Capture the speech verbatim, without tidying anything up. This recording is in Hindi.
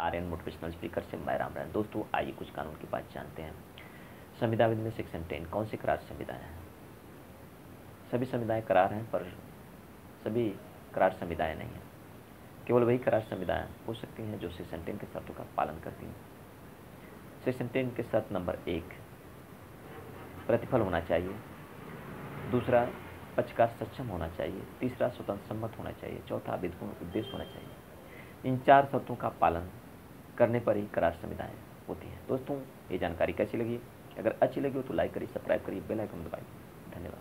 आर्यन मोटिवेशनल स्पीकर से मैं राम राम। दोस्तों आइए कुछ कानून की बात जानते हैं। संविदा विधि में सेक्शन टेन, कौन सी करार संविधाएं हैं? सभी संविधाएं करार हैं, पर सभी करार संविधाएं नहीं हैं। केवल वही करार संविधाएं हो सकती हैं जो सेक्शन टेन के शर्तों का पालन करती हैं। सेक्शन टेन के शर्त नंबर एक, प्रतिफल होना चाहिए। दूसरा, पक्षकार सक्षम होना चाहिए। तीसरा, स्वतंत्र सम्मत होना चाहिए। चौथा, विधिपूर्ण उद्देश्य होना चाहिए। इन चार शर्तों का पालन करने पर ही करार संविधाएं होती हैं। दोस्तों ये जानकारी कैसी लगी? अगर अच्छी लगी हो तो लाइक करिए, सब्सक्राइब करिए, बेल आइकन दबाइए। धन्यवाद।